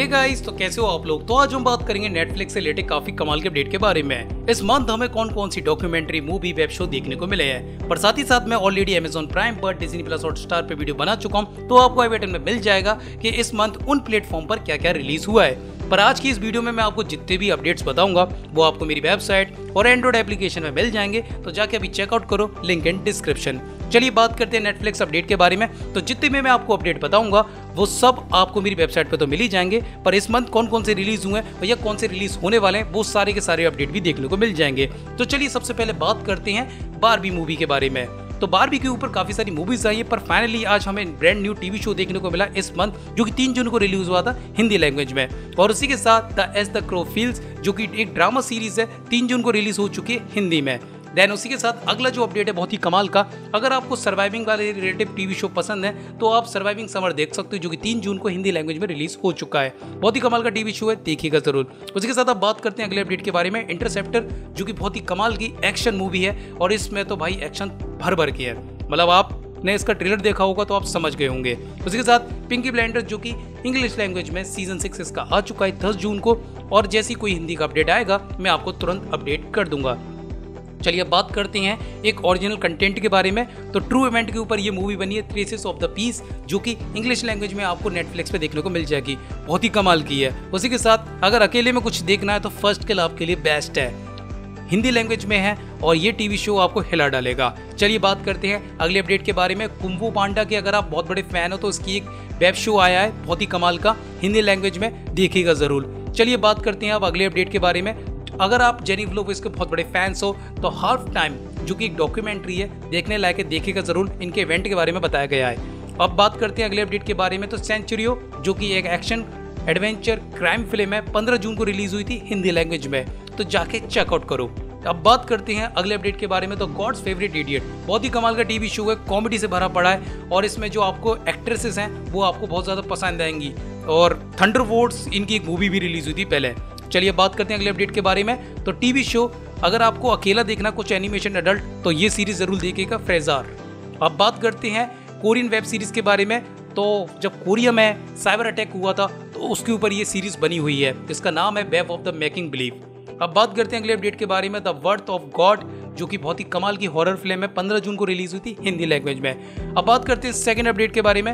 Hey guys, तो कैसे हो आप लोग। तो आज हम बात करेंगे नेटफ्लिक्स से रिलेटेड काफी कमाल के अपडेट के बारे में। इस मंथ हमें कौन कौन सी डॉक्यूमेंट्री, मूवी, वेब शो देखने को मिले हैं। पर साथ ही साथ मैं ऑलरेडी अमेजॉन प्राइम पर, डिज्नी प्लस हॉटस्टार पर वीडियो बना चुका हूँ, तो आपको आई बटन में मिल जाएगा कि इस मंथ उन प्लेटफॉर्म पर क्या क्या रिलीज हुआ है। पर आज की इस वीडियो में मैं आपको जितने भी अपडेट्स बताऊंगा वो आपको मेरी वेबसाइट और एंड्रॉइड एप्लीकेशन में मिल जाएंगे, तो जाके अभी चेकआउट करो, लिंक इन डिस्क्रिप्शन। चलिए बात करते हैं नेटफ्लिक्स अपडेट के बारे में। तो जितने में मैं आपको अपडेट बताऊंगा वो सब आपको मेरी वेबसाइट पे तो मिल ही जाएंगे, पर इस मंथ कौन कौन से रिलीज हुए हैं या कौन से रिलीज होने वाले हैं वो सारे के सारे अपडेट भी देखने को मिल जाएंगे। तो चलिए सबसे पहले बात करते हैं बारबी मूवी के बारे में। तो बारबी के ऊपर काफी सारी मूवीज आई है, पर फाइनली आज हमें ब्रांड न्यू टीवी शो देखने को मिला इस मंथ, जो कि 3 जून को रिलीज हुआ था हिंदी लैंग्वेज में। और उसी के साथ the age the crow feels, जो कि एक ड्रामा सीरीज है, 3 जून को रिलीज हो चुकी है हिंदी में। देन उसी के साथ अगला जो अपडेट है बहुत ही कमाल का। अगर आपको सर्वाइविंग वाले रिलेटिव टीवी शो पसंद है तो आप सर्वाइविंग समर देख सकते हो, जो कि 3 जून को हिंदी लैंग्वेज में रिलीज हो चुका है। बहुत ही कमाल का टीवी शो है, देखिएगा जरूर। उसी के साथ आप बात करते हैं अगले अपडेट के बारे में, इंटरसेप्टर, जो कि बहुत ही कमाल की एक्शन मूवी है। और इसमें तो भाई एक्शन भर भर की है, मतलब आपने इसका ट्रेलर देखा होगा तो आप समझ गए होंगे। उसी के साथ पिंकी ब्लाइंडर्स, जो कि इंग्लिश लैंग्वेज में सीजन 6 इसका आ चुका है 10 जून को। और जैसी कोई हिंदी का अपडेट आएगा मैं आपको तुरंत अपडेट कर दूंगा। चलिए अब बात करते हैं एक ओरिजिनल कंटेंट के बारे में। तो ट्रू इवेंट के ऊपर ये मूवी बनी है, ट्रेसेस ऑफ द पीस, जो कि इंग्लिश लैंग्वेज में आपको नेटफ्लिक्स पे देखने को मिल जाएगी। बहुत ही कमाल की है। उसी के साथ अगर अकेले में कुछ देखना है तो फर्स्ट किल आपके लिए बेस्ट है, हिंदी लैंग्वेज में है और ये टीवी शो आपको हिला डालेगा। चलिए बात करते हैं अगले अपडेट के बारे में, कुंग फू पांडा के। अगर आप बहुत बड़े फैन हो तो इसकी एक वेब शो आया है बहुत ही कमाल का, हिंदी लैंग्वेज में, देखिएगा जरूर। चलिए बात करते हैं अब अगले अपडेट के बारे में। अगर आप जेनिफर लोपेज के बहुत बड़े फैंस हो तो हाफ टाइम, जो कि एक डॉक्यूमेंट्री है, देखने लायक है, देखिएगा जरूर। इनके इवेंट के बारे में बताया गया है। अब बात करते हैं अगले अपडेट के बारे में। तो सेंचुरियो, जो कि एक एक्शन एडवेंचर क्राइम फिल्म है, 15 जून को रिलीज हुई थी हिंदी लैंग्वेज में, तो जाके चेकआउट करो। अब बात करते हैं अगले अपडेट के बारे में। तो गॉड्स फेवरेट इडियट, बहुत ही कमाल का टीवी शो है, कॉमेडी से भरा पड़ा है और इसमें जो आपको एक्ट्रेसेस हैं वो आपको बहुत ज्यादा पसंद आएंगी। और थंडरबोल्ट्स, इनकी एक मूवी भी रिलीज हुई थी पहले। चलिए बात करते हैं अगले अपडेट के बारे में। तो टीवी शो, अगर आपको अकेला देखना कुछ एनिमेशन एडल्ट, तो ये सीरीज जरूर देखिएगा, फ्रेजार। अब बात करते हैं कोरियन वेब सीरीज के बारे में। तो जब कोरिया में साइबर अटैक हुआ था तो उसके ऊपर ये सीरीज बनी हुई है, इसका नाम है web of the making believe. अब बात करते हैं अगले अपडेट के बारे में, द वर्थ ऑफ गॉड, जो कि बहुत ही कमाल की हॉरर फिल्म है, 15 जून को रिलीज हुई थी हिंदी लैंग्वेज में। अब बात करते हैं सेकंड अपडेट के बारे में,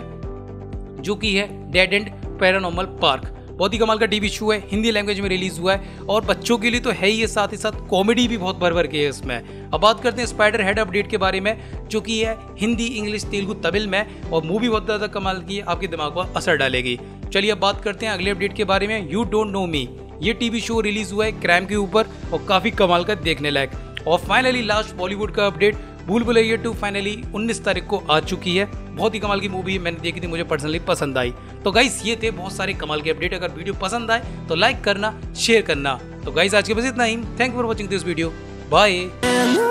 जो कि है डेड एंड पैरानॉर्मल पार्क। बहुत ही कमाल का टीवी शो है, हिंदी लैंग्वेज में रिलीज हुआ है और बच्चों के लिए तो है ही, साथ ही साथ कॉमेडी भी बहुत भर भर के है इसमें। अब बात करते हैं स्पाइडर हेड अपडेट के बारे में, जो कि है हिंदी, इंग्लिश, तेलुगु, तमिल में, और मूवी बहुत ज़्यादा कमाल की है, आपके दिमाग पर असर डालेगी। चलिए अब बात करते हैं अगले अपडेट के बारे में, यू डोंट नो मी। ये टीवी शो रिलीज हुआ है क्राइम के ऊपर और काफ़ी कमाल का, देखने लायक। और फाइनली लास्ट बॉलीवुड का अपडेट, भूल भुलैया 2 फाइनली 19 तारीख को आ चुकी है। बहुत ही कमाल की मूवी है, मैंने देखी थी, मुझे पर्सनली पसंद आई। तो गाइस ये थे बहुत सारे कमाल के अपडेट। अगर वीडियो पसंद आए तो लाइक करना, शेयर करना। तो गाइस आज के बस इतना ही। Thank you for watching this video, bye.